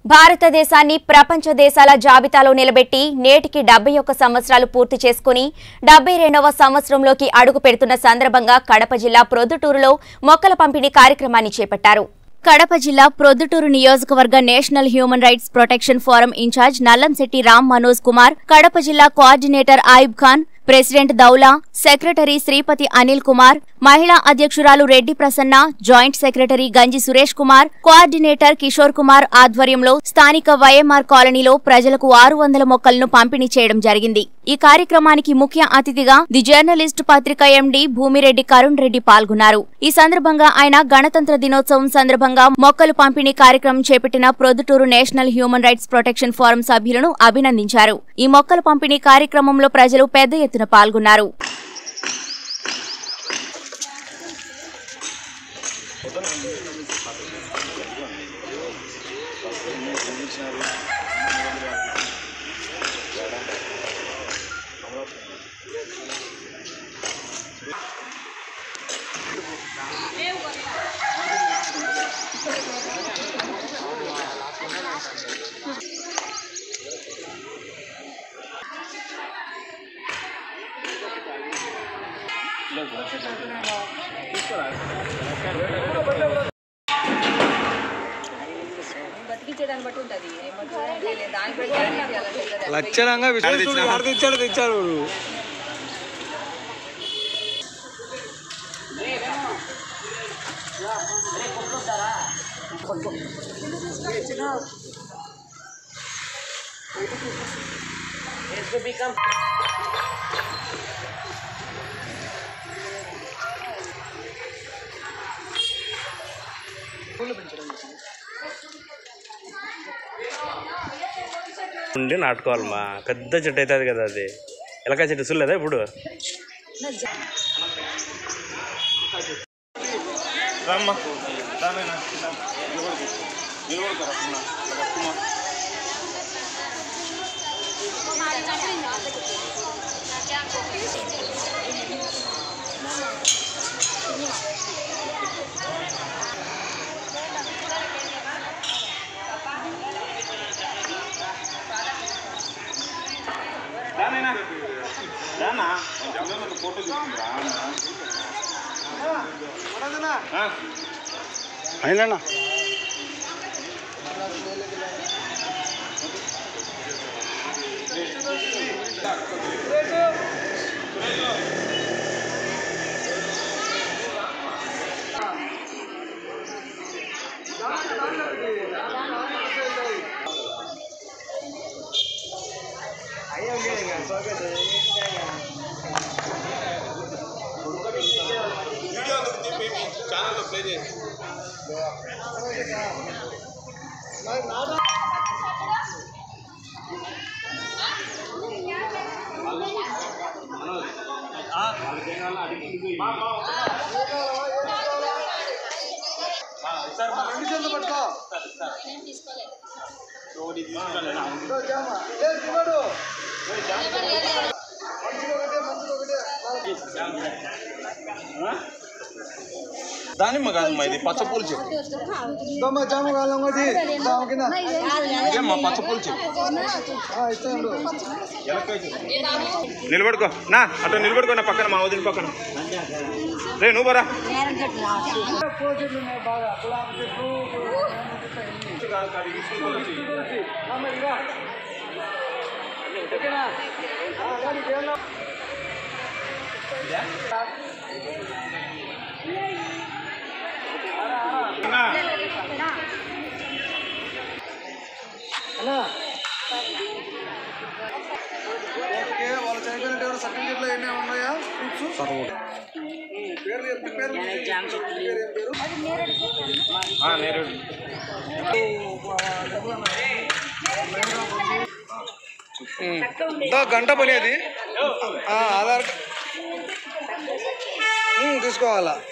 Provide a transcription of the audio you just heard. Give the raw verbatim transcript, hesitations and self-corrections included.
భారతదేశాన్ని ప్రపంచ దేశాల జాబితాలో నిలబెట్టి నేటికి డెబ్బై ఒక్క సంవత్సరాలు పూర్తి చేసుకుని డెబ్బై రెండవ సంవత్సరంలోకి అడుగు పెడుతున్న సందర్భంగా కడప జిల్లా ప్రొద్దుటూరులో మొక్కల పంపిణీ కార్యక్రమాన్ని చేపట్టారు. కడప జిల్లా ప్రొద్దుటూరు నియోజకవర్గ national human rights protection forum incharge Nallamsetty Ram Manoj Kumar, Kadapa జిల్లా coordinator Ayub Khan, president Daula, secretary Sripathi Anil Kumar, మహిళా అధ్యక్షురాలు Reddy Prasanna, joint secretary Ganji Suresh Kumar, coordinator Kishore Kumar ఆధ్వర్యంలో స్థానిక వైఎంఆర్ కాలనీలో ప్రజలకు ఆరు వందల మొక్కలను పంపిణీ చేయడం జరిగింది. ఈ కార్యక్రమానికి ముఖ్య అతిథిగా ది జర్నలిస్ట్ పత్రిక ఎండీ భూమిరెడ్డి కరుణ్ రెడ్డి పాల్గొన్నారు. ఈ సందర్భంగా ఆయన గణతంత్ర దినోత్సవం సందర్భంగా మొక్కలు పంపిణీ కార్యక్రమం చేపట్టిన Proddatur national human rights protection forum సభ్యులను అభినందించారు. ఈ మొక్కల పంపిణీ కార్యక్రమంలో ప్రజలు పెద్ద ఎత్తున పాల్గొన్నారు. లక్షణంగా తెచ్చాడు తెచ్చాడు ఉండి నాటుకోవాలమ్మా. పెద్ద చెట్టు అవుతుంది కదా, అది ఎలకాయ చెట్టు చూడలేదా ఇప్పుడు? అయినా ఛానల్లో ప్లే చేసి పట్టుకో దానిమ్మ కాదమ్మా, ఇది పచ్చపూలు చెప్పు. పచ్చపూలు చెప్పు. నిలబడుకో నా, అటు నిలబడుకో నా పక్కన, మా వదిలి పక్కన. రే నువ్వు బరా. వాళ్ళ చనిపోయినట్టు ఎవరు సర్టిఫికెట్లో ఏమైనా ఉన్నాయా? పేర్లు చెప్తే పేర్లు గంట పని అది ఆధార్ తీసుకోవాలా.